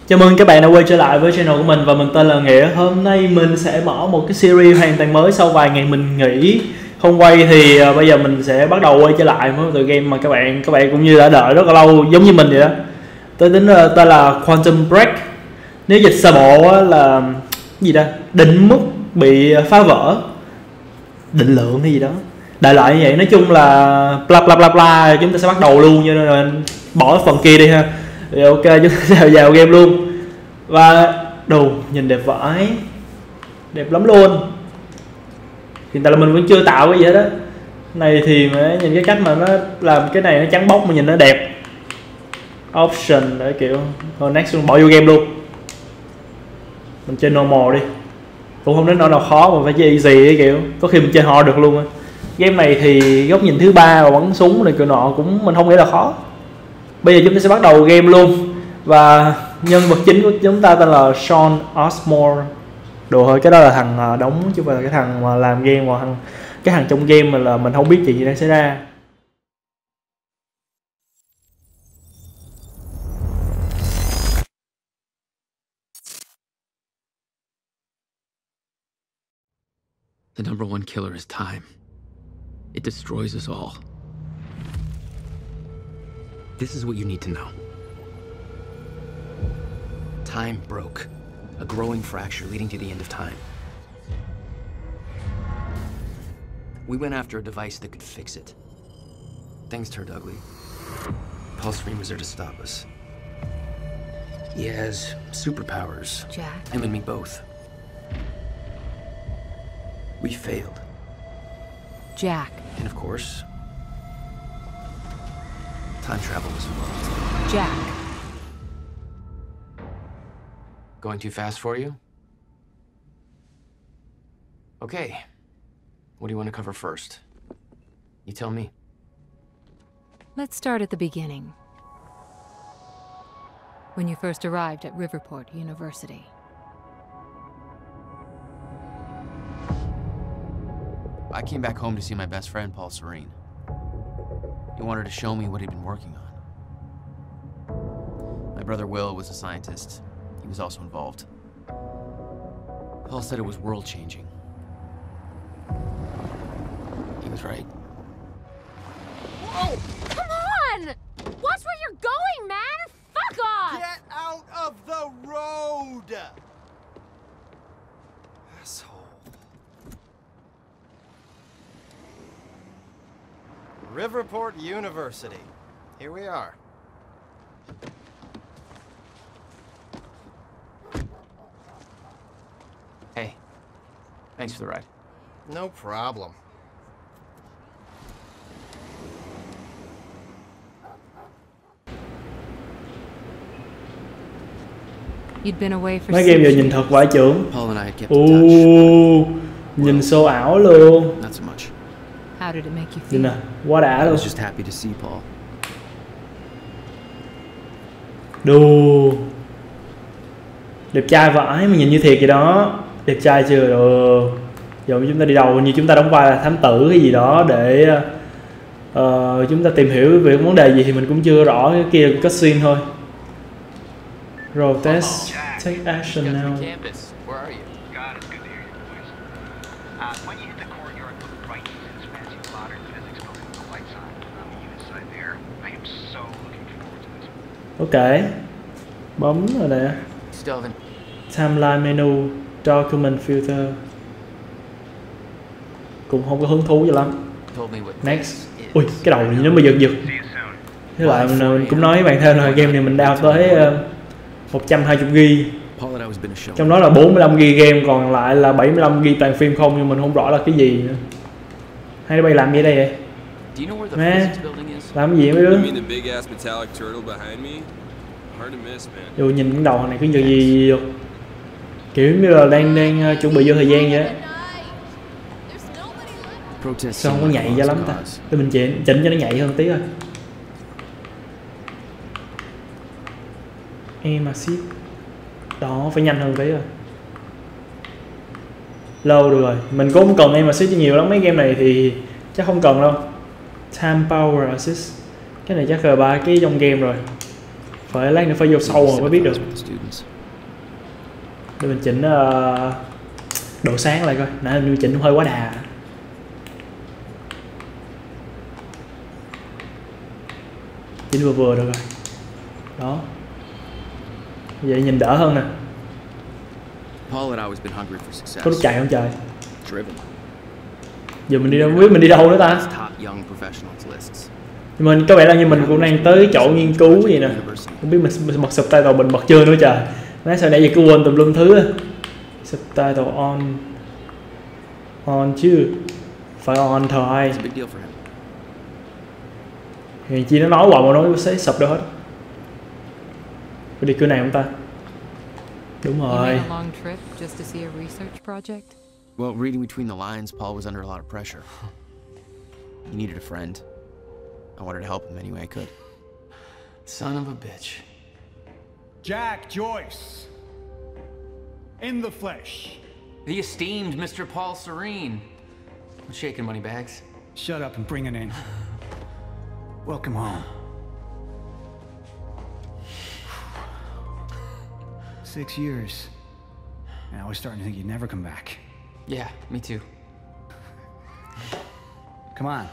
Chào mừng các bạn đã quay trở lại với channel của mình và mình tên là Nghĩa. Hôm nay mình sẽ mở một cái series hoàn toàn mới sau vài ngày mình nghỉ không quay thì bây giờ mình sẽ bắt đầu quay trở lại với một tựa game mà các bạn cũng như đã đợi rất là lâu giống như mình vậy đó. Tên là Quantum Break. Nếu dịch sơ bộ là gì đó, định mức bị phá vỡ, định lượng hay gì đó. Đại loại như vậy, nói chung là bla bla bla bla. Chúng ta sẽ bắt đầu luôn, cho nên là bỏ phần kia đi ha. Thì ok, chúng ta sẽ vào game luôn. Và đồ nhìn đẹp vãi, đẹp lắm luôn. Hiện tại là mình vẫn chưa tạo cái gì hết đó. Này thì mà nhìn cái cách mà nó làm cái này nó trắng bóc mà nhìn nó đẹp. Option để kiểu thôi next luôn, bỏ vô game luôn. Mình chơi normal đi, cũng không đến nỗi nào khó mà phải chơi easy ấy, kiểu có khi mình chơi hard được luôn á. Game này thì góc nhìn thứ ba và bắn súng này kiểu nọ cũng mình không nghĩ là khó. Bây giờ chúng ta sẽ bắt đầu game luôn. Và nhân vật chính của chúng ta tên là Sean Osmore. Đồ hơi, cái đó là thằng đóng chứ không phải là cái thằng mà làm game, mà cái thằng trong game mà là mình không biết chuyện gì đang xảy ra. The number one killer is time. It destroys us all. This is what you need to know. Time broke. A growing fracture leading to the end of time. We went after a device that could fix it. Things turned ugly. Paul Serene was there to stop us. He has superpowers. Jack. Him and me both. We failed. Jack. And of course, time travel was involved. Jack. Going too fast for you? Okay. What do you want to cover first? You tell me. Let's start at the beginning. When you first arrived at Riverport University. I came back home to see my best friend, Paul Serene. He wanted to show me what he'd been working on. My brother Will was a scientist. He was also involved. Paul said it was world-changing. He was right. Whoa! Come on! Watch where you're going, man! Fuck off! Get out of the road! Asshole. Riverport University. Here we are. Hey, thanks for the ride. No problem. You'd been away for Mấy game giờ nhìn thật vãi trưởng. Paul and I had kept in touch. Nhìn so ảo luôn. Not so much. How did it make you Nhìn feel? nè, quá đã I luôn. was just happy to see Paul. Đù, đẹp trai vãi mà nhìn như thiệt vậy đó. Đẹp trai chưa rồi. Giờ chúng ta đi đâu, như chúng ta đóng vai là thám tử hay gì đó để chúng ta tìm hiểu về vấn đề gì thì mình cũng chưa rõ. Cái kia là cutscene thôi. Rotate, take action now. Campus. Where are you? God, it's good to hear your voice. When you hit the courtyard, look right. This fancy modern physics building with the lights on. On the unit side there. I am so looking forward to this. Ok, bấm rồi nè. Stelvin. Timeline menu, document filter. Cũng không có hứng thú cho lắm. Told me what Next. this is. Ui, cái đầu gì nó mới giật giật. See you soon. Thế lại mình cũng nói với bạn thêm là game này mình download tới 120GB. Paul and I was been a show. Trong đó là 45GB game, còn lại là 75GB toàn phim không, nhưng mình không rõ là cái gì nữa. Hai đứa bay làm gì đây vậy? Do you know where the Meh. physics building is? Làm gì mấy đứa? You mean the big ass metallic turtle behind me? Hard to miss, man. Dù nhìn cái đầu này cứ gì kiểu như là đang chuẩn bị vô thời gian vậy á. Protest Sao không có seemed like nhạy a ra lost lắm ta? cause. Để mình chỉnh cho nó nhạy hơn tí thôi. Em assist. Đó, phải nhanh hơn tí rồi. Lâu được rồi, mình cũng không cần em assist nhiều lắm, mấy game này thì chắc không cần đâu. Time Power Assist, cái này chắc là ba cái trong game rồi. Phải lát nữa phải vô sâu rồi mới biết được. With the students. Để mình chỉnh độ sáng lại coi, nãy mình chỉnh hơi quá đà. Chỉnh vừa vừa được rồi. Đó. Vậy nhìn đỡ hơn nè. Paul had always been hungry for success. Có lúc chạy không trời? Driven. Giờ mình đi đâu, không biết mình đi đâu nữa ta. Top young professionals lists. Nhưng mình có vẻ là như mình cũng đang tới chỗ nghiên cứu vậy nè. Không biết mình bật subtitle mình bật chưa nữa trời. Nói sao nãy giờ cứ quên tùm lum thứ á. Subtitle on chứ. Phải on thôi. It's a big deal for him. Thì chi nó nói hoài mà nó sẽ sụp đâu hết. Có đi cửa này không ta? Đúng You rồi. made a long trip just to see a research project? Well, reading between the lines, Paul was under a lot of pressure. He needed a friend. I wanted to help him any way I could. Son of a bitch. Jack Joyce. In the flesh. The esteemed Mr. Paul Serene. I'm shaking money bags. Shut up and bring it in. Welcome home. 6 years. And I was starting to think you'd never come back. Yeah, me too. Come on.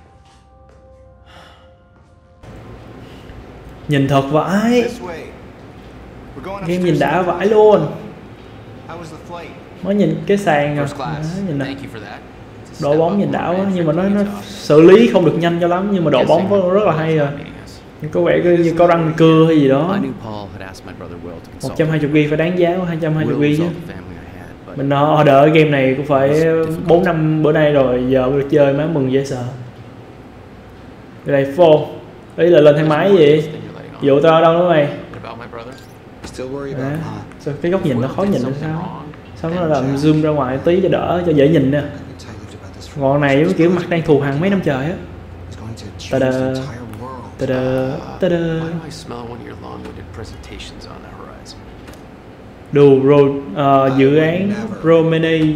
Nhìn thật vãi. This way. We're going Game upstairs. nhìn đã vãi luôn. How was the flight? Mới nhìn cái sàn rồi. First class. Nhìn nè. Thank you for that. It's a Độ step bóng up nhìn from đã quá, what nhưng mà nó Manfred gave to us. xử lý không được nhanh cho lắm, nhưng mà độ bóng vẫn rất là hay rồi. Có vẻ như có răng cưa hay gì đó. I knew Paul had asked my brother Will to consult. 120 GB phải đáng giá quá, 220 Will GB was chứ. all the family I had, but Mình order cái game này cũng phải 4 năm bữa nay rồi, giờ mới được chơi, má mừng dễ sợ. Đây phone. Ý là lên thang máy gì? Dụ tao ở đâu nữa mày? About my brother? Still worry Đấy. about Ma. Sao cái góc nhìn nó khó Will did nhìn là something sao? wrong. Sao nó làm zoom ra ngoài tí cho đỡ, cho dễ nhìn nè. I can tell you about this. Ngọn này giống kiểu mặt đang thù hằn mấy năm trời á. It's going to change Ta-da. the entire world. Ta-da, ta-da. why do I smell one of your long-winded presentations on the horizon? Đồ dự án Promenade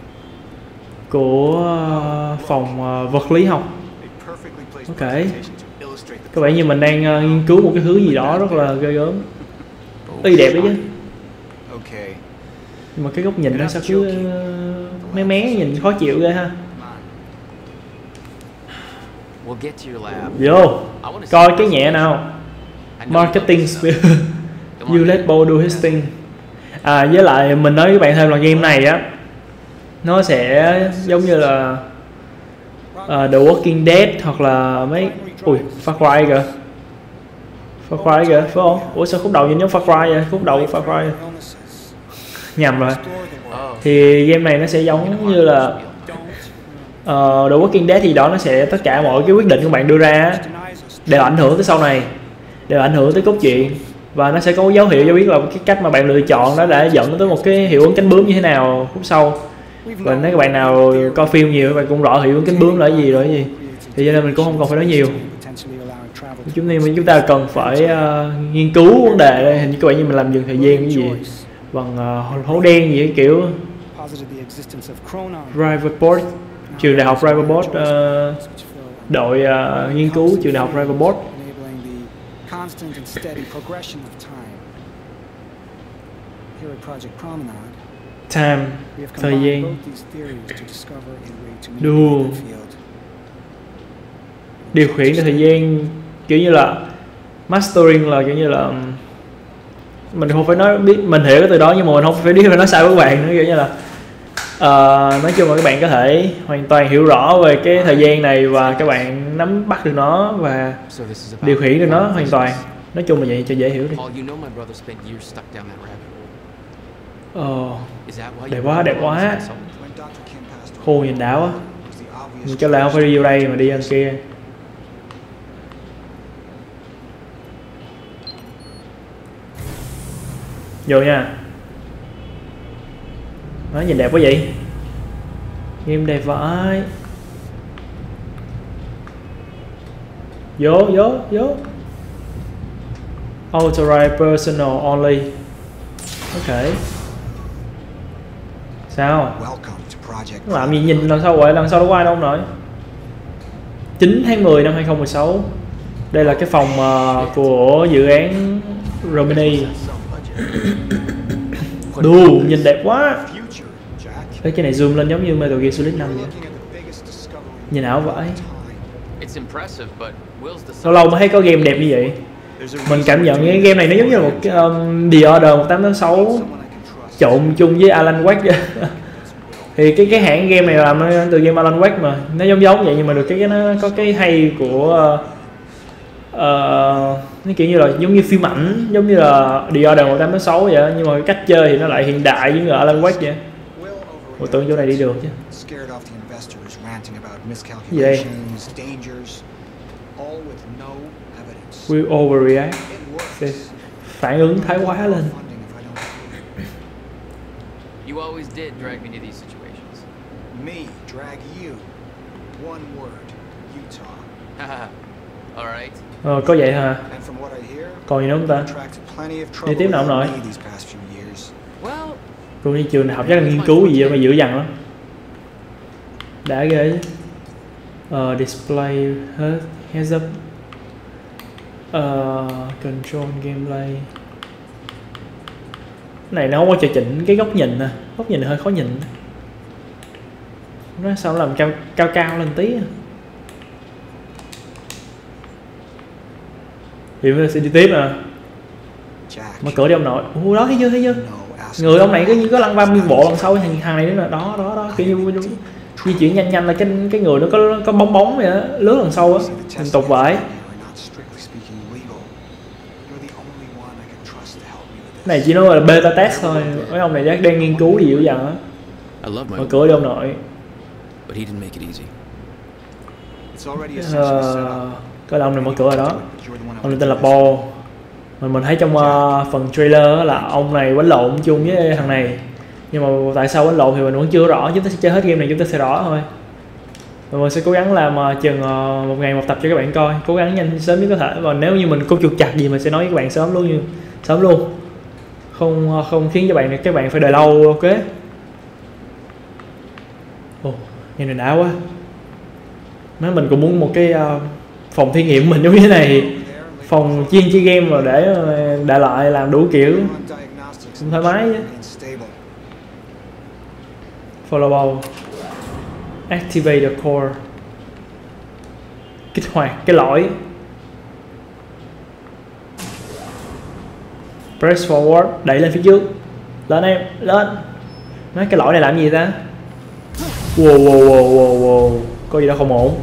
của phòng vật lý học. A perfectly placed Ok. presentation to illustrate the Có vẻ như mình đang nghiên cứu một cái thứ gì đó rất là ghê gớm. Y đẹp đấy chứ. Okay. Nhưng mà cái góc nhìn nó sao cứ mé mé nhìn khó chịu ghê ha. We'll get to your lab. Vô coi cái nhẹ nào. Marketing spiel. You let Paul do his thing. Với lại mình nói với các bạn thêm là game này á, nó sẽ giống như là The Walking Dead hoặc là mấy Far Cry kìa. Far Cry kìa, phải không? Ủa sao khúc đầu nhìn giống Far Cry vậy? Khúc đầu của Far Cry nhầm rồi. Thì game này nó sẽ giống như là The Walking Dead thì đó, nó sẽ tất cả mọi cái quyết định của bạn đưa ra đều ảnh hưởng tới sau này, đều ảnh hưởng tới cốt truyện, và nó sẽ có dấu hiệu cho biết là cái cách mà bạn lựa chọn đó đã dẫn tới một cái hiệu ứng cánh bướm như thế nào khúc sau. Và nếu các bạn nào coi phim nhiều các bạn cũng rõ hiệu ứng cánh bướm là cái gì rồi, cái gì thì cho nên mình cũng không cần phải nói nhiều. Chúng ta cần phải nghiên cứu vấn đề đây. Hình như các bạn như mình làm dừng thời gian cái gì bằng hố đen gì kiểu Riverport, trường đại học Riverport, đội nghiên cứu trường đại học Riverport. Constant and steady progression of time. Here at Project Promenade, Time, we have thời combined gian. both these theories to discover a way to Đùa. manipulate the field. Điều khiển được thời gian, kiểu như là mastering là kiểu như là mình không phải nói biết, mình hiểu cái từ đó nhưng mà mình không phải biết phải nói sao với các bạn nữa, kiểu như là nói chung là các bạn có thể hoàn toàn hiểu rõ về cái thời gian này và các bạn nắm bắt được nó và So this is about điều khiển được nó hoàn toàn. Nói chung là vậy cho dễ hiểu đi. Paul, you know my brother spent years stuck down that rabbit hole. Is that why Đẹp you quá, brought đẹp him along as quá. a consultant? When Dr. Kim passed away, Khô nhìn đảo á. it was the obvious Mình cho là không phải đi vô đây mà đi ăn kia. Vô nha. Nói nhìn đẹp quá vậy. Game đẹp vãi. Vô. Authorized personal only. Ok. Sao? welcome to Project Làm gì nhìn lần sau vậy? Lần sau đâu có ai đâu nổi. 9 tháng 10 năm 2016. Đây là cái phòng của dự án Romini. Đù, nhìn đẹp quá. Cái này zoom lên giống như Metal Gear Solid 5 vậy. Nhìn ảo vãi. Lâu lâu mới thấy có game đẹp như vậy. Mình cảm nhận cái game này nó giống như là một cái The Order 1886 trộn chung với Alan Wake. Thì cái hãng game này làm từ game Alan Wake mà nó giống vậy, nhưng mà được cái nó có cái hay của nó kiểu như là giống như phim ảnh, giống như là The Order 1886 vậy, nhưng mà cái cách chơi thì nó lại hiện đại giống như Alan Wake vậy. Ủa, tưởng chỗ này đi được chứ. Gì đây? We overreact. Phản ứng thái quá lên. You always did drag me to these situations. Me drag you. One word. Utah. All right. Có vậy hả? And from what I hear, Còn gì nữa không ta? Đi tiếp nào ông nội. Cô đi trường đại học chắc là nghiên cứu gì vậy mà dữ dằn lắm. Đã ghê chứ. Display heads up. Control gameplay. Cái này nó không có điều chỉnh cái góc nhìn nè, góc nhìn hơi khó nhìn. Nó sao nó làm cao lên tí. Thì mình sẽ đi tiếp nè. Mở cửa đi ông nội. Đó thấy chưa? Người ông này cứ như có lăn băm nguyên bộ lần sau thằng này nữa nè. Đó kiểu như di chuyển nhanh là cái người nó có bóng vậy á, lướt lần sau á. Mình tục vậy. Này chỉ nói là beta test thôi, mấy ông này chắc đang nghiên cứu gì dữ dằn á. Mở cửa đi ông nội. Cái ông này mở cửa rồi đó. Ông này tên là Paul. Mình thấy trong phần trailer là ông này quánh lộn chung với thằng này. Nhưng mà tại sao quánh lộn thì mình vẫn chưa rõ. Chúng ta sẽ chơi hết game này chúng ta sẽ rõ thôi. Và mình sẽ cố gắng làm chừng một ngày một tập cho các bạn coi. Cố gắng nhanh sớm nhất có thể. Và nếu như mình có trục trặc gì mình sẽ nói với các bạn sớm luôn. Không khiến cho các bạn phải đợi lâu. Ok. Ồ, nghe này đã quá. Nói mình cũng muốn một cái phòng thí nghiệm mình giống như thế này, phòng chuyên chơi game rồi để đại loại làm đủ kiểu cũng thoải mái chứ. Followable. Activate the core. Kích hoạt cái lõi. Press forward, đẩy lên phía trước. Lên em, lên. Nói cái lõi này làm gì ta? Wow. Có gì đó không ổn.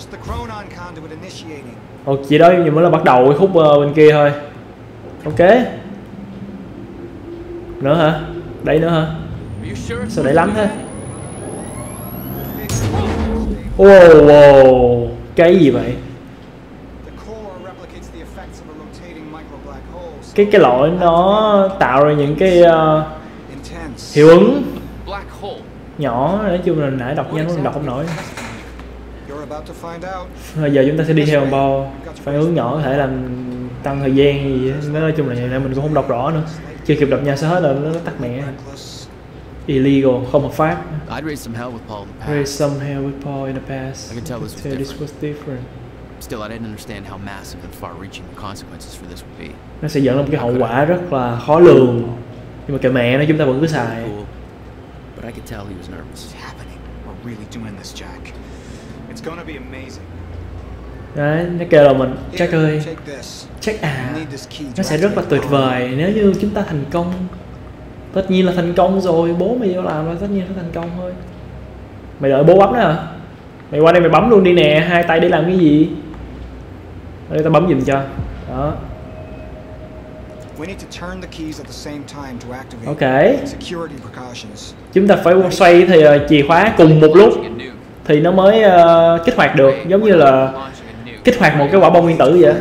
Ồ, chỉ đó nhưng mới là bắt đầu cái khúc bên kia thôi. Ok. Nữa hả? Đẩy nữa hả? Sao đẩy lắm thế? Wow. Cái gì vậy? Cái lõi nó tạo ra những cái hiệu ứng nhỏ, nói chung là nãy đọc nhanh quá mình đọc không nổi. Bây giờ chúng ta sẽ đi theo bao phản ứng nhỏ có thể làm tăng thời gian gì đó. Nói chung là này mình cũng không đọc rõ nữa, chưa kịp đọc nha sao hết rồi nó tắt mẹ. Illegal, không hợp pháp. Raised some hell with Paul in the past. I can tell this was different. Still, I didn't understand how massive and far-reaching the consequences for this would be. Nó sẽ dẫn đến một cái hậu quả rất là khó lường. Nhưng mà kệ mẹ nó, chúng ta vẫn cứ xài. But I could tell he was nervous. It's happening. We're really doing this, Jack. It's gonna be amazing. Đấy, nó kêu là mình Jack ơi, Jack nó sẽ rất là tuyệt vời nếu như chúng ta thành công. Tất nhiên là thành công rồi, bố mày vô làm rồi, tất nhiên là thành công thôi. Mày đợi bố bấm đó hả? Mày qua đây mày bấm luôn đi nè, hai tay để làm cái gì? Ở đây tao bấm giùm cho. Đó. Ok. Chúng ta phải xoay thì chìa khóa cùng một lúc thì nó mới kích hoạt được, giống như là kích hoạt một cái quả bom nguyên tử vậy.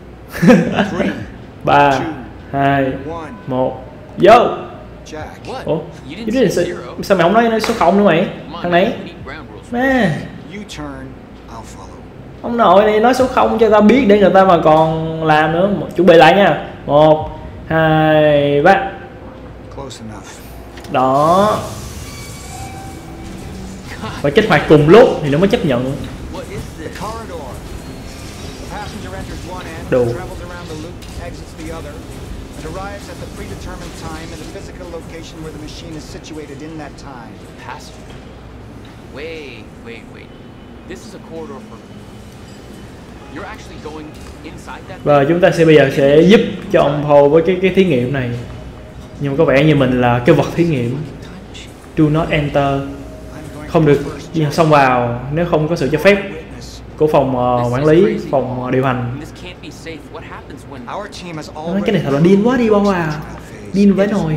3, 2, 1, vô. Ủa? Sao mày không nói số 0 nữa mày? Thằng này má. Ông nội này nói số 0 cho tao biết để người ta mà còn làm nữa. Chuẩn bị lại nha. 1, 2, 3. Đó. Phải kích hoạt cùng lúc thì nó mới chấp nhận. passenger enters one end, Đồ. travels around the loop, exits the other, and arrives at the predetermined time in the physical location where the machine is situated in that time. Passenger. Wait. This is a corridor for... You're actually going inside that... Và chúng ta sẽ bây giờ sẽ giúp cho ông Paul với cái thí nghiệm này. Nhưng mà có vẻ như mình là cái vật thí nghiệm. Do not enter. Không được xông vào nếu không có sự cho phép của phòng quản lý, phòng điều hành. Nói cái này thật là điên quá đi bao à. Điên với nồi.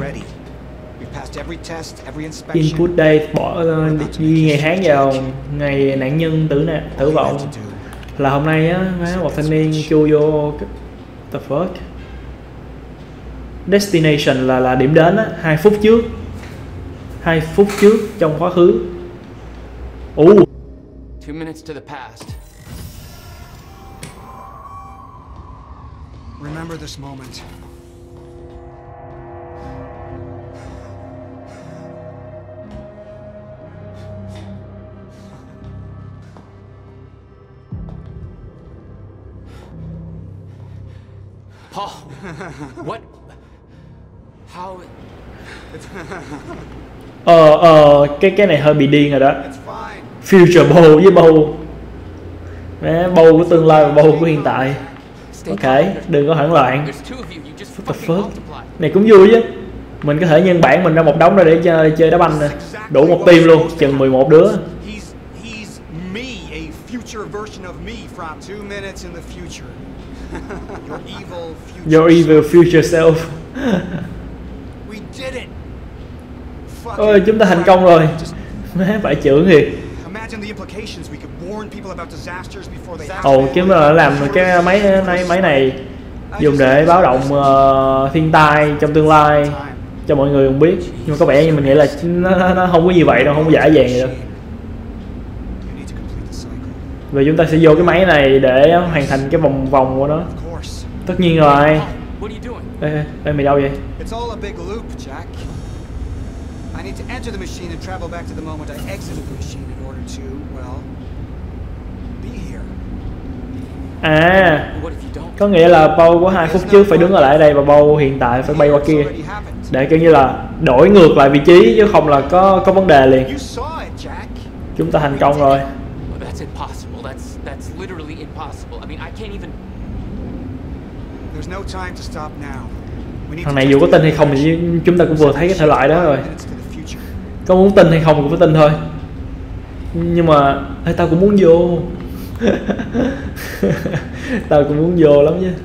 Input date bỏ ghi ngày tháng vào ngày nạn nhân tử vong là hôm nay á, một thanh niên chui vô the fuck. Destination là điểm đến á, 2 phút trước. 2 phút trước trong quá khứ. 2 minutes to the past. Remember this moment. Paul, what? How? Cái này hơi bị điên rồi đó. Future Paul với Paul. Paul của tương lai và Paul của hiện tại. Ok, đừng có hoảng loạn. What the fuck? Này cũng vui chứ. Mình có thể nhân bản mình ra một đống ra để chơi đá banh nè. Đủ một team luôn, chừng 11 đứa. He's me, a future version of me from 2 minutes in the future. Your evil future self. We did it. Ôi, chúng ta thành công rồi. Má phải trưởng thiệt. Ồ, kiếm là làm cái máy này dùng để báo động thiên tai trong tương lai cho mọi người không biết. Nhưng mà có vẻ như mình nghĩ là nó không có như vậy đâu, không có dễ dàng vậy đâu. Và chúng ta sẽ vô cái máy này để hoàn thành cái vòng của nó. Tất nhiên rồi. Ê, mày đâu vậy? I need to enter the machine and travel back to the moment I exited the machine in order to, well, be here. À, có nghĩa là Paul của 2 phút trước phải đứng ở lại đây và Paul hiện tại phải bay qua kia để kiểu như là đổi ngược lại vị trí chứ không là có vấn đề liền. Chúng ta thành công rồi. That's impossible. That's literally impossible. I mean, I can't even. There's no time to stop now. Thằng này dù có tin hay không thì chúng ta cũng vừa thấy cái thể loại đó rồi. Có muốn tin hay không cũng phải tin thôi. Nhưng mà tao cũng muốn vô. Tao cũng muốn vô lắm chứ.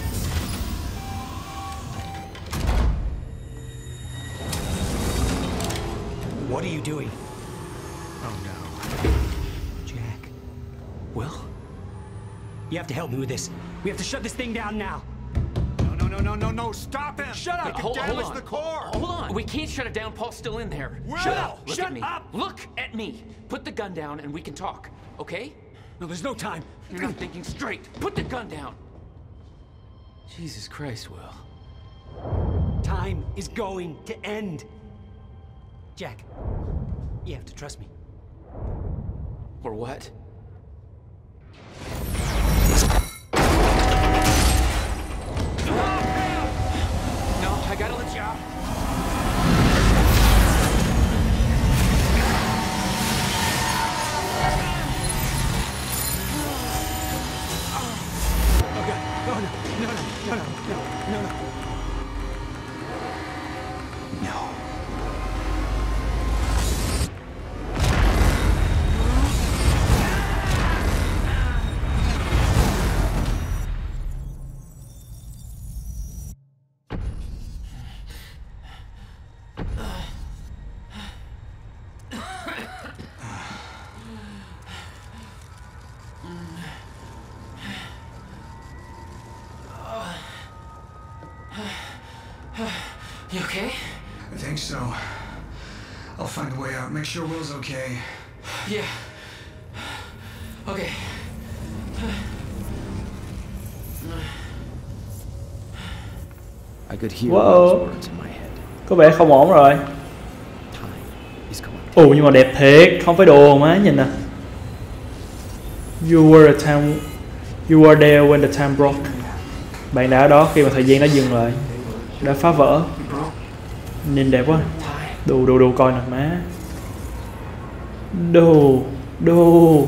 What are you doing? Oh no. Jack. Will? You have to help me with this. We have to shut this thing down now. No, stop him! Shut up! Hold Damage on. the core! Hold on! We can't shut it down, Paul's still in there. Shut up! Look at me. Look at me! Put the gun down and we can talk, okay? No, there's no time. You're not thinking straight. Put the gun down! Jesus Christ, Will. Time is going to end. Jack, you have to trust me. Or what? No, I gotta let you out. Okay. No. You okay? I think so. I'll find a way out. Make sure Will's okay. Yeah. Okay. I could hear Whoa. those words in my head. Có vẻ không ổn rồi. Ồ, nhưng mà đẹp thiệt, không phải đồ má, nhìn nè. You were a time You were there when the time broke. Bạn đã ở đó khi mà thời gian đã dừng lại, đã phá vỡ. Nhìn đẹp quá. Đồ coi nè má. Đồ.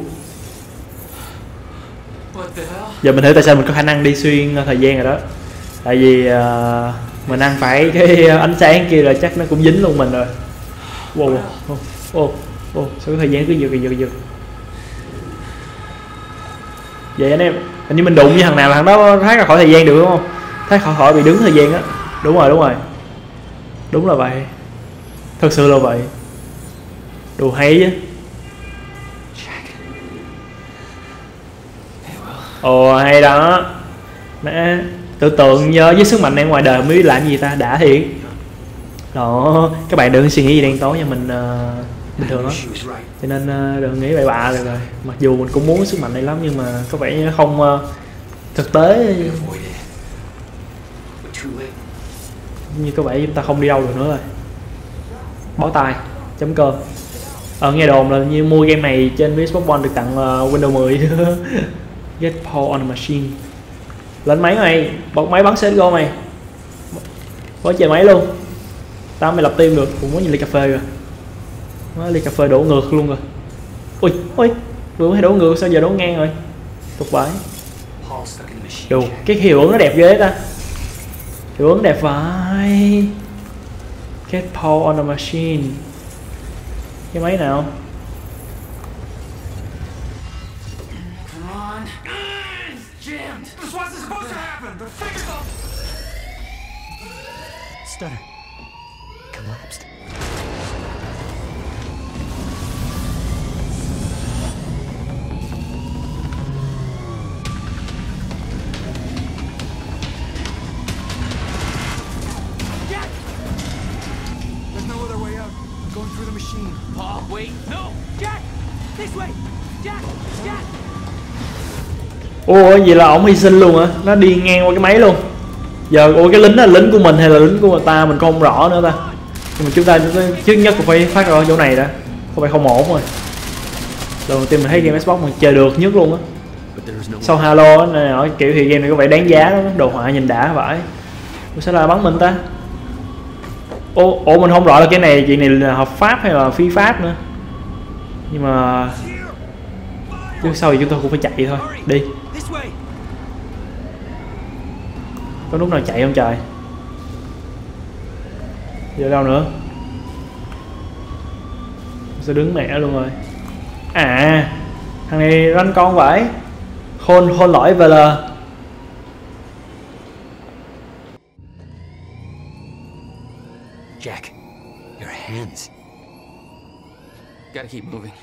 Giờ mình hiểu tại sao mình có khả năng đi xuyên thời gian rồi đó. Tại vì mình ăn phải cái ánh sáng kia là chắc nó cũng dính luôn mình rồi. Wow. Sao cái thời gian cứ giật. Vậy anh em, hình như mình đụng với thằng nào là thằng đó thoát ra khỏi thời gian được đúng không? Thoát khỏi bị đứng thời gian á. Đúng rồi. Đúng là vậy. Thật sự là vậy. Đồ hay chứ. Ồ hay đó. Má, tưởng tượng nhớ với sức mạnh này ngoài đời mới biết làm gì ta, đã thiệt. Đó, các bạn đừng suy nghĩ gì đen tối nha, mình bình thường đó. Cho nên đừng nghĩ bậy bạ được rồi. Mặc dù mình cũng muốn sức mạnh này lắm nhưng mà có vẻ như nó không thực tế. Như có vẻ chúng ta không đi đâu được nữa rồi. Bó tay chấm cơm. Nghe đồn là như mua game này trên Xbox One được tặng Windows 10. Get power on the machine. Lên máy mày, bật máy bắn CSGO mày. Có chơi máy luôn. Tao mới lập tim được, cũng muốn nhìn ly cà phê rồi. Ly cà phê đổ ngược luôn rồi. Ui, vừa mới đổ ngược sao giờ đổ ngang rồi. Tục bãi. Đồ, cái hiệu ứng nó đẹp ghê ta. Hiệu ứng đẹp vậy. Get power on the machine. Cái máy nào? Stutter. Collapsed. Jack! There's no other way out. I'm going through the machine. Paul, wait, no! Jack! This way! Jack! Ủa vậy là ổng hy sinh luôn hả? Nó đi ngang qua cái máy luôn. Giờ cái lính là lính của mình hay là lính của người ta mình không rõ nữa ta. Nhưng mà chúng ta trước nhất cũng phải phát ra chỗ này đã. Không phải không ổn rồi. Lần đầu tiên mình thấy game Xbox mình chơi được nhất luôn á. Sau Halo này kiểu thì game này có vẻ đáng giá lắm, đồ họa nhìn đã vãi. Sao lại bắn mình ta? Ủa mình không rõ là cái này chuyện này là hợp pháp hay là phi pháp nữa. Nhưng mà trước sau thì chúng tôi cũng phải chạy thôi. Đi. Có lúc nào chạy không trời? Giờ đâu nữa? Sao đứng mẹ luôn rồi? À, thằng này ranh con vậy. Khôn lỗi VL. Jack, your hands. Gotta keep moving.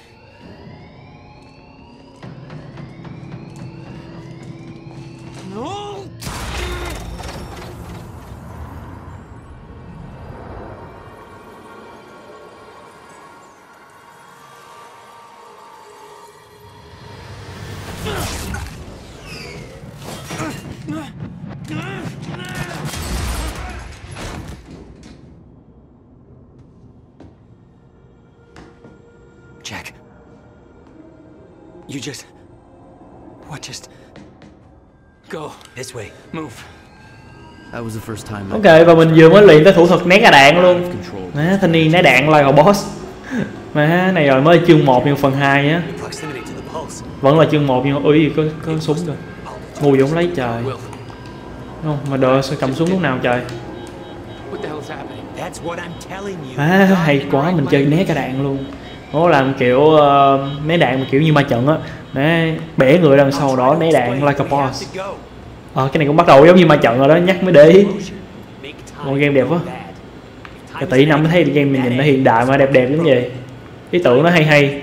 No! Jack. You just... What just... Go. This way. Move. That was the first time. Ok, và mình vừa mới luyện tới thủ thuật né ra đạn luôn. Má, thanh niên né đạn like a boss. Má, này rồi mới chương 1 nhưng phần 2 á. Vẫn là chương 1 nhưng ui có súng rồi. Ngu giống lấy trời. Không, mà đợi sao cầm súng lúc nào trời. Má, hay quá, mình chơi né cả đạn luôn. Nó làm kiểu né đạn mà kiểu như ma trận á. Bẻ người đằng sau đó né đạn like a boss. Cái này cũng bắt đầu giống như ma trận rồi đó, nhắc mới để ý. Một game đẹp quá. Cả tỷ năm mới thấy game mình nhìn nó hiện đại mà đẹp giống vậy. Ý tưởng nó hay.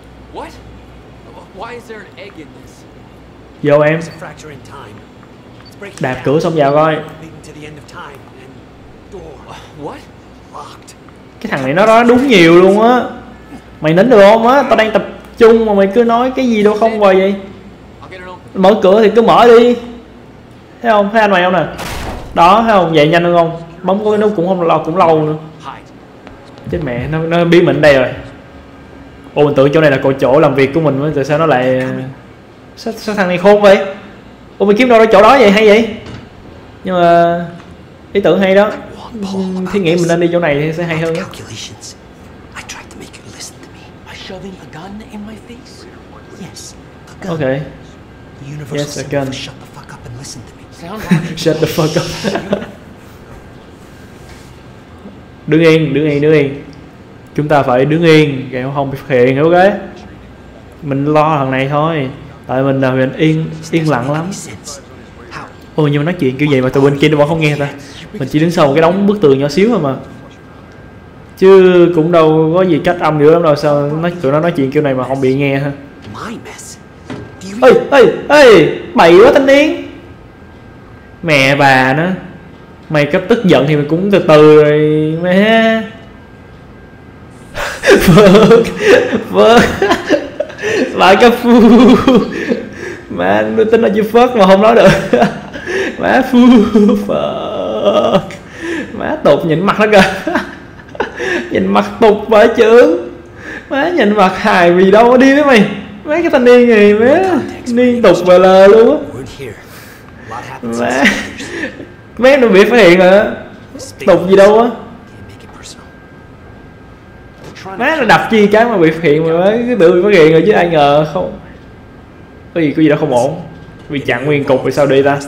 Vô em. Đạp cửa xong vào coi. Cái thằng này nó đúng nhiều luôn á. Mày nín được không á? Tao đang tập trung mà mày cứ nói cái gì đâu không vào vậy. Mở cửa thì cứ mở đi. Thấy không? Thấy anh mày không nè? Đó, thấy không? Vậy nhanh hơn không? Bấm cái nút cũng không lâu, cũng lâu nữa. Chết mẹ, nó biến mình đây rồi. Mình tưởng chỗ này là chỗ làm việc của mình, tại sao nó lại... Sao thằng này khôn vậy? Ủa mày kiếm đâu ra chỗ đó vậy, hay vậy? Nhưng mà ý tưởng hay đó. Thiết nghĩ mình nên đi chỗ này thì sẽ hay hơn. Ok. Yes, I can. Shut the fuck up. Đứng yên. Chúng ta phải đứng yên, kẻo không bị phát hiện, ok? Mình lo thằng này thôi. Tại mình là mình yên lặng lắm. Ôi nhưng mà nói chuyện kiểu vậy mà tụi bên kia nó vẫn không nghe ta. Mình chỉ đứng sau một cái đống bức tường nhỏ xíu thôi mà. Chứ cũng đâu có gì cách âm nữa lắm đâu, sao tụi nó nói chuyện kiểu này mà không bị nghe ha. Ê, bậy quá thanh niên. Mẹ bà nó. Mày cấp tức giận thì mày cũng từ từ rồi mẹ. Vâng. Lại cái phu. Má tôi tính là chữ phớt mà không nói được. Má phu phật. Má tục nhìn mặt nó kìa. Nhìn mặt tục vãi chưởng. Má nhìn mặt hài vì đâu có đi với mày. Mấy cái thanh niên này má liên tục và lờ luôn á. Má mấy nó bị phát hiện rồi á. Tục gì đâu á. Má nó đập chi cái mà bị phát hiện mà mấy cái tự bị phát hiện rồi chứ ai ngờ không. Có gì đó không ổn. Bị chặn nguyên cục rồi sao đi ta.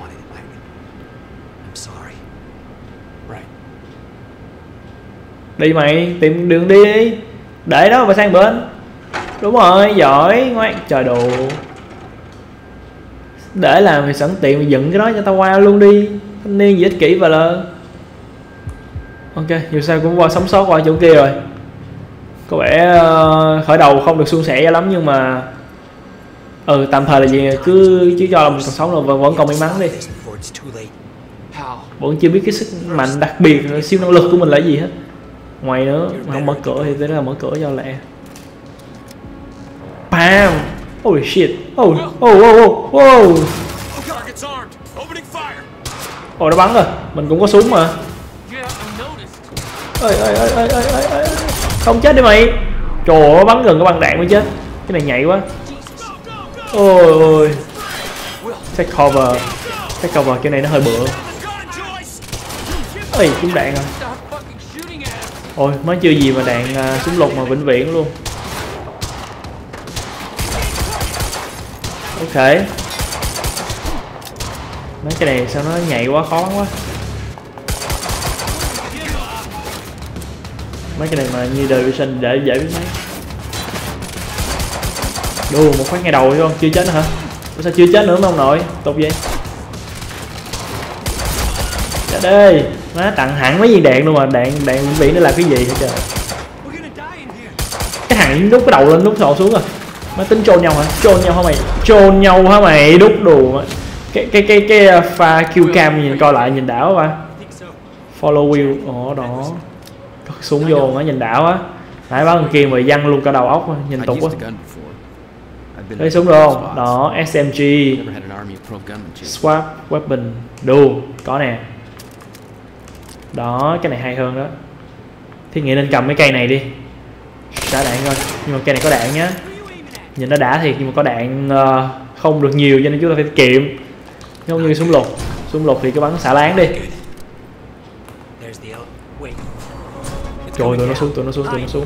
Đi mày, tìm đường đi. Để đó mà sang bên. Đúng rồi, giỏi, ngoan. Trời đồ. Để làm thì sẵn tiện mà dựng cái đó cho tao qua luôn đi. Thanh niên gì ích kỷ và lơ. Ok, dù sao cũng qua sống sót qua chỗ kia rồi. Có vẻ khởi đầu không được suôn sẻ cho lắm nhưng mà tạm thời là gì cứ cho là mình còn sống rồi vẫn còn may mắn đi. Vẫn chưa biết cái sức mạnh đặc biệt siêu năng lực của mình là gì hết. Ngoài nữa mà không mở cửa thì tới là mở cửa cho lẹ. Bam. Holy shit. Oh. Ồ nó bắn rồi, mình cũng có súng mà. Ơi. Không chết đi mày. Trời ơi, bắn gần cái băng đạn mới chết. Cái này nhạy quá. Ôi. Take cover cái này nó hơi bựa. Ơi, trúng đạn rồi. Ôi, mới chưa gì mà đạn súng lục mà vĩnh viễn luôn. Ok. Mấy cái này sao nó nhạy quá, khó quá. Mấy cái này mà như đời sinh để dễ biết mấy. Đù một phát ngay đầu thôi, chưa chết nữa hả? Ủa sao chưa chết nữa mà ông nội? Tục vậy. Chết đi. Nó tặng hẳn mấy viên đạn luôn mà đạn vĩnh viễn nó là cái gì hết trời. Cái thằng đút cái đầu lên đút sọ xuống rồi. Nó tính trôn nhau hả? Trôn nhau hả mày? Đút đồ mà. Cái pha kill cam nhìn coi lại nhìn đảo ba. Follow wheel. Đó. Súng vô nó nhìn đảo á. Nãy bắn kia mà văng luôn cả đầu óc nhìn tục quá. Lấy súng được không? Đó, SMG. Swap weapon. Đồ, có nè. Đó, cái này hay hơn đó. Thiết nghĩ nên cầm mấy cây này đi. Xả đạn coi. Nhưng mà cây này có đạn nhá. Nhìn nó đã thiệt nhưng mà có đạn không được nhiều cho nên chúng ta phải tiết kiệm. Không như súng lục. Súng lục thì cứ bắn xả láng đi. Trời tụi nó xuống.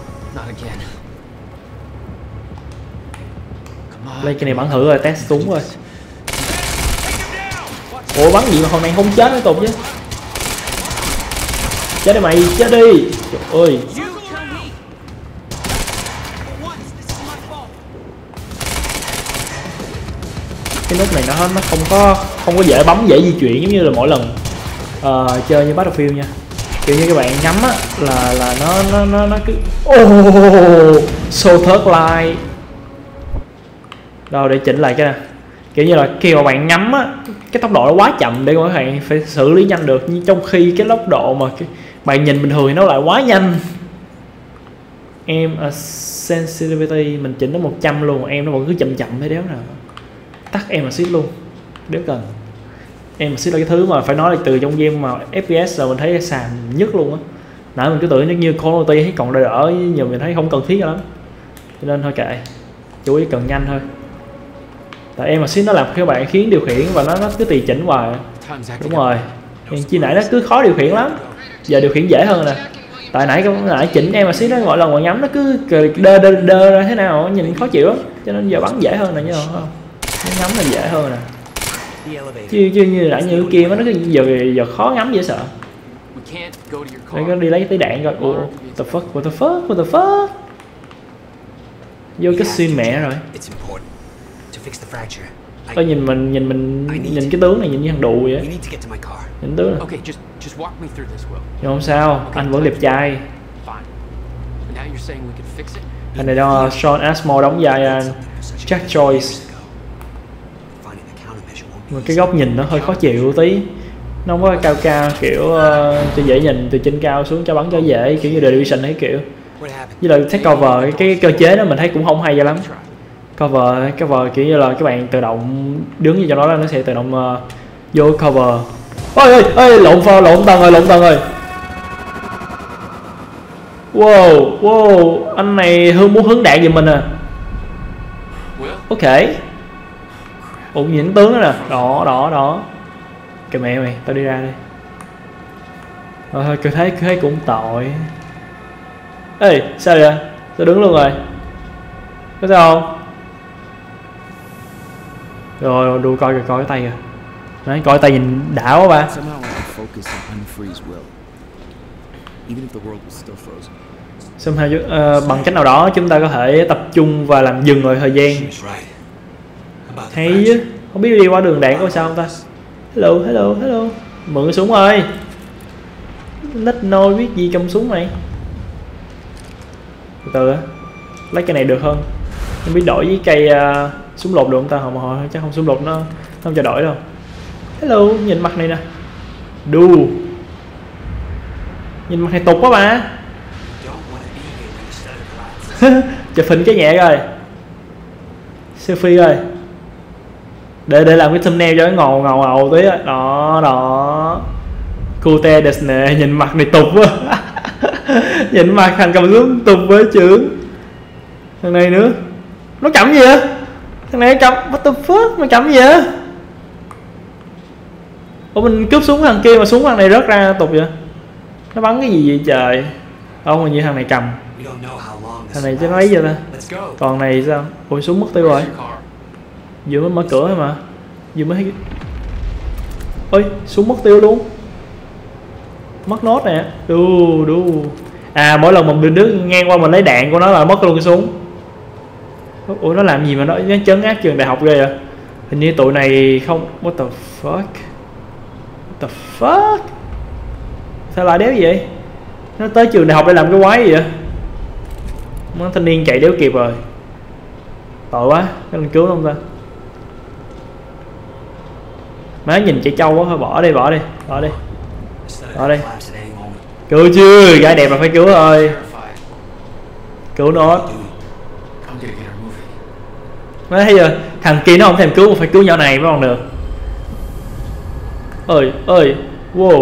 Lấy cái này bắn thử rồi, test súng rồi. Ủa bắn gì mà hôm nay không chết nữa tục chứ. Chết đi mày, chết đi. Trời ơi. Cái nút này nó không có dễ bấm, dễ di chuyển giống như là mỗi lần chơi như Battlefield nha. Kiểu như các bạn nhắm á là nó cứ so third line. Đâu để chỉnh lại cái nè. Kiểu như là khi mà bạn nhắm á, cái tốc độ nó quá chậm để các bạn phải xử lý nhanh được, nhưng trong khi cái tốc độ mà bạn nhìn bình thường thì nó lại quá nhanh. Em sensitivity mình chỉnh nó 100 luôn, em nó vẫn cứ chậm thế đéo nào. Tắt em assist luôn nếu cần. Em assist là cái thứ mà phải nói là từ trong game mà FPS là mình thấy sàn nhất luôn á. Nãy mình cứ tưởng nó như Call of Duty thấy còn đỡ, nhưng mình thấy không cần thiết lắm, cho nên thôi kệ, chú ý cần nhanh thôi. Tại em assist nó làm các bạn khiến điều khiển và nó cứ tùy chỉnh hoài. Đúng rồi. Chi nãy nó cứ khó điều khiển lắm. Giờ điều khiển dễ hơn nè. Tại nãy chỉnh em assist nó gọi là ngồi ngắm nó cứ đơ ra thế nào nhìn khó chịu lắm. Cho nên giờ bắn dễ hơn nè, nhớ không? Ngắm là dễ hơn nè. Chứ như nãy như kia nó cứ giờ khó ngắm dễ sợ. Đây có đi lấy tí đạn coi. Ủa, what the fuck? Vô cái xuyên mẹ rồi. Nhìn cái tướng này nhìn như thằng đù vậy. Nhìn tướng này. Nhưng không sao, anh vẫn đẹp trai. Anh này do Sean Ashmore đóng vai Jack Joyce. Mà cái góc nhìn nó hơi khó chịu tí. Nó không có cao kiểu cho dễ nhìn từ trên cao xuống cho bắn cho dễ kiểu như The Division ấy kiểu. Với lại take cover cái cơ chế đó mình thấy cũng không hay cho lắm. Cover kiểu như là các bạn tự động đứng như cho nó sẽ tự động vô cover. Ôi lộn tầng rồi. Wow, anh này muốn hướng đạn giùm mình à. Ok. Ủa nhìn tướng đó nè. Đó. Kìa mẹ mày, tao đi ra đây. Thôi cứ thấy cũng tội. Ê, sao vậy? Tao đứng luôn rồi. Có sao không? Rồi đu coi cái tay kìa. Đấy, coi tay nhìn đã quá ba. Bằng cách nào đó chúng ta có thể tập trung và làm dừng lại thời gian. Hay chứ. Không biết đi qua đường đạn có sao không ta? Hello. Mượn cái súng ơi. Nít nôi biết gì trong súng này. Từ lấy cái này được không? Không biết đổi với cây súng lột được không ta? Không, chắc không, súng lột nó không cho đổi đâu. Hello, nhìn mặt này nè. Đu. Nhìn mặt này tục quá mà. Chụp hình cái nhẹ rồi. Selfie rồi. Để làm cái thumbnail cho nó ngầu tí á. Đó. Cute des nè, nhìn mặt này tục quá. Nhìn mặt thằng cầm súng tục với chưởng. Thằng này nữa. Nó chậm gì vậy? Thằng này chậm, what the fuck, nó chậm gì vậy? Ủa mình cướp súng thằng kia mà súng thằng này rớt ra tục vậy? Nó bắn cái gì vậy trời? Không, hình như thằng này cầm. Thằng này chứ nó lấy vậy ta? Còn này sao? Ủa súng mất tiêu rồi. Vừa mới mở cửa thôi mà. Vừa mới... Ôi, súng mất tiêu luôn. Mất nốt nè. Đu. À mỗi lần mình đứa ngang qua mình lấy đạn của nó là mất luôn cái súng. Ủa nó làm gì mà nó trấn áp trường đại học ghê vậy? Hình như tụi này không... What the fuck? Sao lại đéo vậy? Nó tới trường đại học để làm cái quái gì vậy? Mấy thanh niên chạy đéo kịp rồi. Tội quá, cái mình cứu không ta? Má nhìn chạy trâu quá, thôi bỏ đi. Cứu chứ, gái đẹp là phải cứu thôi. Cứu nó. Má thấy giờ thằng kia nó không thèm cứu mà phải cứu nhỏ này mới còn được. Ơi, wow.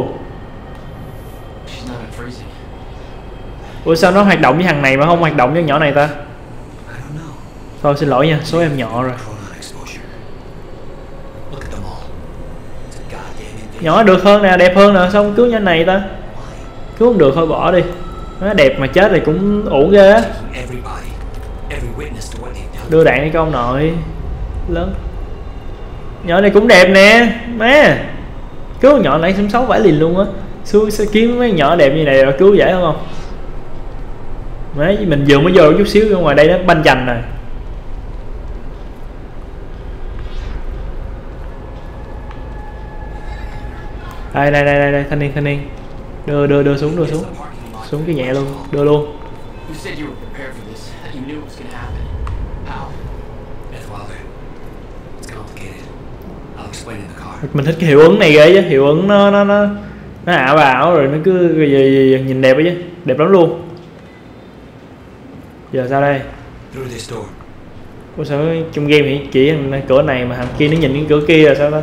Ủa sao nó hoạt động với thằng này mà không hoạt động với nhỏ này ta? Thôi xin lỗi nha, số em nhỏ rồi. Nhỏ được hơn nè, đẹp hơn nè, sao không cứu nhỏ này ta? Cứu không được thôi bỏ đi. Nó đẹp mà chết thì cũng ổn ghê á. Đưa đạn đi con nội. Lớn. Nhỏ này cũng đẹp nè. Má. Cứu nhỏ này sống xấu vãi liền luôn á. Xuống sẽ kiếm mấy nhỏ đẹp như này rồi cứu dễ không? Má mình vừa mới vô chút xíu ở ngoài đây nó banh chành rồi. Đây thanh niên. Đưa xuống. Xuống cái nhẹ luôn, đưa luôn. Mình thích cái hiệu ứng này ghê chứ, hiệu ứng nó ảo ảo rồi nó cứ nhìn đẹp ấy chứ, đẹp lắm luôn. Giờ sao đây? Ủa sao trong game thì chỉ cửa này mà thằng kia nó nhìn cái cửa kia là sao ta?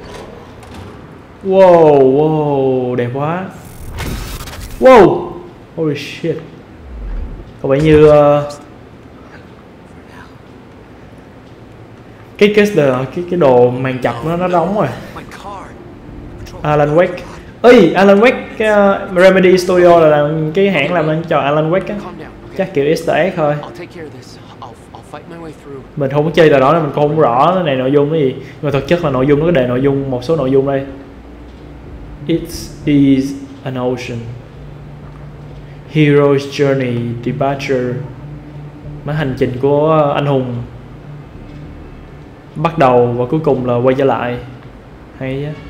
Wow, đẹp quá. Wow, holy shit. Có vẻ như cái đồ màn chập nó đóng rồi. Alan Wake. Ơi, Alan Wake, cái Remedy Studio là làm cái hãng làm nên cho Alan Wake á. Chắc kiểu Easter egg thôi. Mình không có chơi từ đó nên mình cũng không rõ cái này nội dung cái gì. Nhưng mà thực chất là nội dung nó có đề nội dung, một số nội dung đây. It is an ocean. Hero's journey, departure. Mấy hành trình của anh hùng. Bắt đầu và cuối cùng là quay trở lại. Hay á.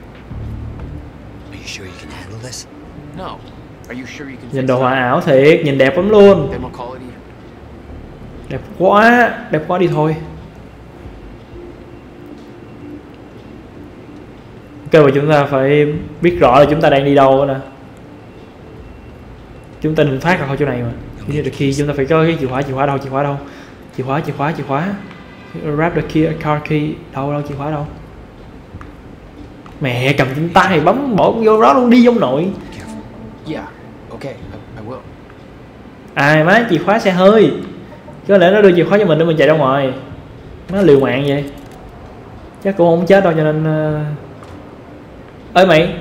Nhìn đồ họa ảo thiệt, nhìn đẹp lắm luôn. Đẹp quá đi thôi. Ok, và chúng ta phải biết rõ là chúng ta đang đi đâu nè. Chúng ta đừng phát ra khỏi chỗ này mà. Như là khi chúng ta phải có cái chìa khóa đâu, chìa khóa. Grab the key, car key, đâu chìa khóa đâu. Mẹ cầm trên tay bấm bỏ vô đó luôn, đi vô nội. Yeah, okay, I will. Ai má, chìa khóa xe hơi. Có lẽ nó đưa chìa khóa cho mình để mình chạy ra ngoài. Nó liều mạng vậy. Chắc cũng không chết đâu cho nên ơi mày.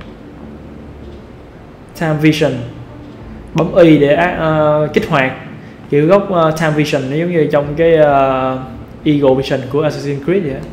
Time Vision. Bấm Y để kích hoạt. Kiểu gốc Time Vision nó giống như trong cái Eagle Vision của Assassin's Creed vậy.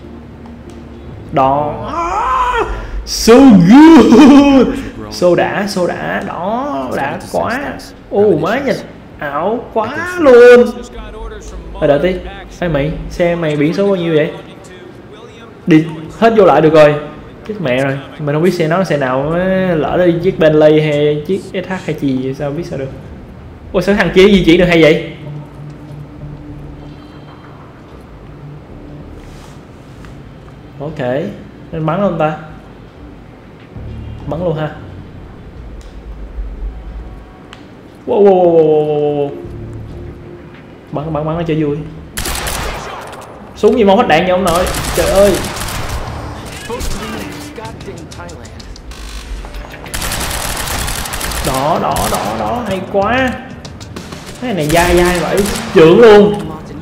Đó. So good. Xô đã, đó, đã quá. Má nhìn ảo quá luôn. Đợi tí. Ê mày, xe mày biển số bao nhiêu vậy? Đi hết vô lại được rồi. Chết mẹ rồi, mình không biết xe nó là xe nào. Lỡ đi chiếc Bentley hay chiếc SH hay gì sao biết sao được. Ôi sao thằng kia di chuyển được hay vậy? Ok, nên bắn không ta? Bắn luôn ha. Wow. Bắn nó cho vui. Súng gì mau hết đạn nha ông nội. Trời ơi. Đó, hay quá. Cái này dai vậy, trưởng luôn.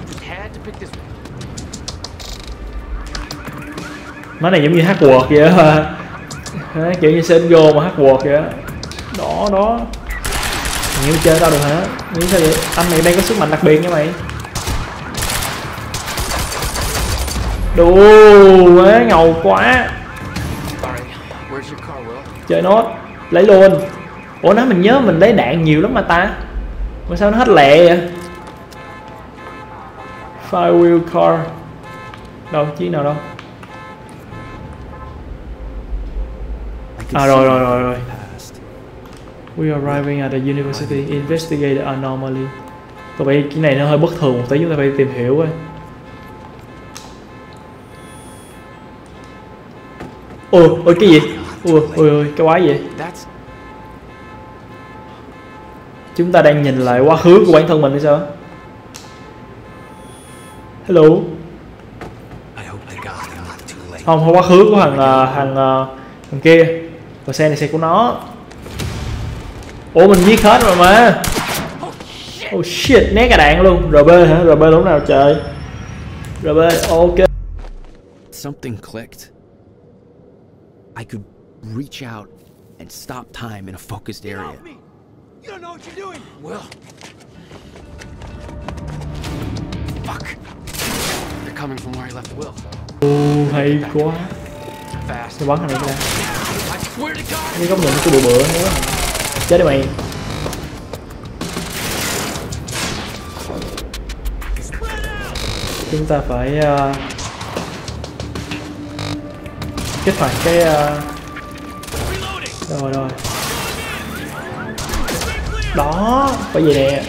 Nó này giống như Hogwarts vậy á. Kiểu như Sengo mà Hogwarts vậy á. Đó. Như chơi tao được hả? Nghĩ sao vậy? Anh này đang có sức mạnh đặc biệt nha mày. Đù má ngầu quá. Chơi nốt, lấy luôn. Ủa nó mình nhớ mình lấy đạn nhiều lắm mà ta. Mà sao nó hết lẹ vậy? Firewheel car. Đâu, chiếc nào đâu? À rồi. We are arriving at the university. Investigate the anomaly. Có vẻ cái này nó hơi bất thường một tí, chúng ta phải tìm hiểu coi. Ôi cái gì? Ôi cái quái gì? Chúng ta đang nhìn lại quá khứ của bản thân mình hay sao? Hello. Không quá khứ của thằng kia. Còn xe này xe của nó. Ủa mình giết hết rồi mà. Oh shit, né cả đạn luôn. RB hả? RB lúc nào trời? RB, ok. Something clicked. I could reach out and stop time in a focused area. You don't know what you're doing. Will. Fuck. They're coming from where I left Will. Hay quá. Nó bắn thằng này ra. Cái góc nhìn cái bự nữa. Chết đi mày. Chúng ta phải kích hoạt cái rồi đó phải vậy nè.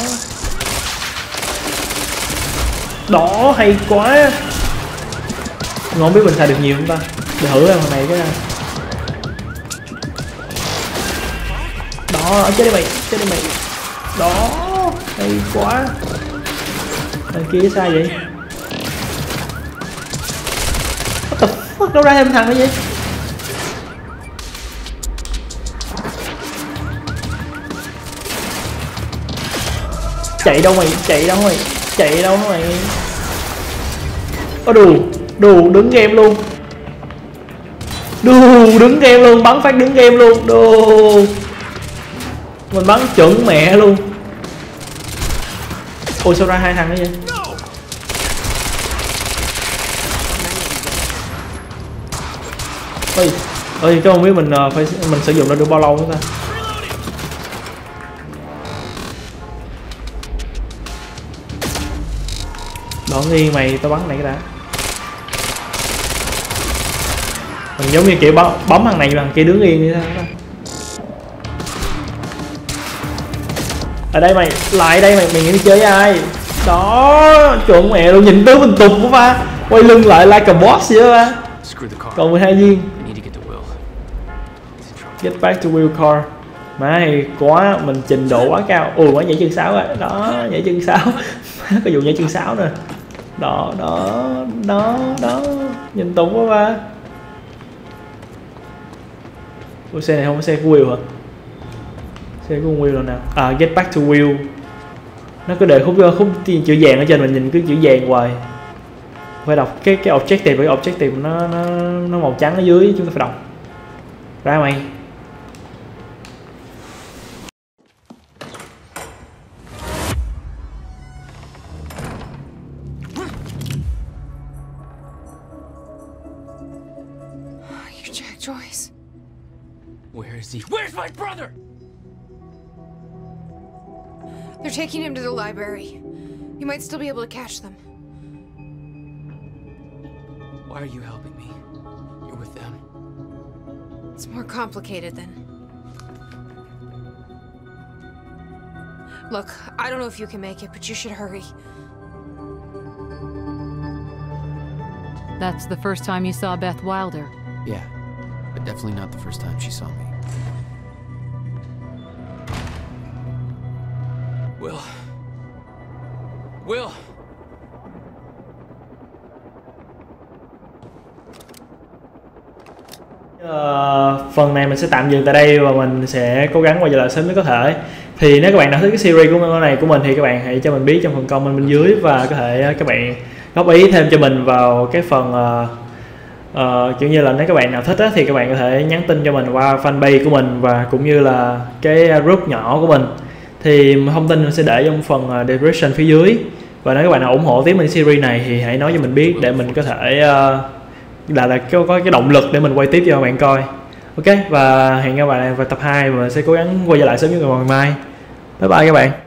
Đó hay quá. Ngon, biết mình xài được nhiều không ta? Để thử ra thằng này cái. Đó, chết đi mày. Đó, hay quá. Thằng kia sai vậy? What the fuck, đâu ra thêm thằng nữa vậy? Chạy đâu mày? Đù đứng game luôn. Đứng game luôn, bắn phát đứng game luôn. Mình bắn chuẩn mẹ luôn. Ôi sao ra 2 thằng nữa vậy? Ơi cái không biết mình mình sử dụng nó được bao lâu nữa ta? Đỏ nghiêng mày, tao bắn này cái đã. Mình giống như kiểu bấm thằng này bằng kia đứng yên như thế đó. Ở đây mày, lại đây mày nghĩ đi chơi với ai? Đó, chuẩn mẹ luôn, nhìn tướng mình tục quá ba. Quay lưng lại like a boss vậy ba. Còn 12 viên. Get back to Will car. Má hay quá, mình trình độ quá cao. Ui quá nhảy chân 6 rồi. Đó, nhảy chân 6. Có vụ nhảy chân 6 nè. Đó. Nhìn tục quá ba. Ủa xe này không có xe của Will hả? Xe của Will là nào? À, get back to Will. Nó cứ để khúc chữ vàng ở trên, mình nhìn cứ chữ vàng hoài. Phải đọc cái objective, cái objective nó màu trắng ở dưới, chúng ta phải đọc. Ra mày. You're Jack Joyce. Where is he? Where's my brother? They're taking him to the library. You might still be able to catch them. Why are you helping me? You're with them. It's more complicated than... Look, I don't know if you can make it, but you should hurry. That's the first time you saw Beth Wilder? Yeah, but definitely not the first time she saw me. Will! Phần này mình sẽ tạm dừng tại đây và mình sẽ cố gắng quay trở lại sớm nhất có thể. Thì nếu các bạn nào thích cái series của này của mình thì các bạn hãy cho mình biết trong phần comment bên dưới, và có thể các bạn góp ý thêm cho mình vào cái phần kiểu như là nếu các bạn nào thích á, thì các bạn có thể nhắn tin cho mình qua fanpage của mình và cũng như là cái group nhỏ của mình. Thì thông tin mình sẽ để trong phần description phía dưới. Và nếu các bạn nào ủng hộ tiếp mình series này thì hãy nói cho mình biết để mình có thể là có cái động lực để mình quay tiếp cho các bạn coi. Ok, và hẹn các bạn vào tập 2 và mình sẽ cố gắng quay trở lại sớm nhất vào ngày mai. Bye bye các bạn.